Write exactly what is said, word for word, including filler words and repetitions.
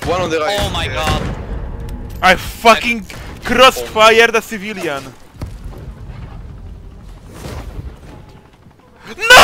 One on the right. Oh my god. I fucking crossfired a civilian. No!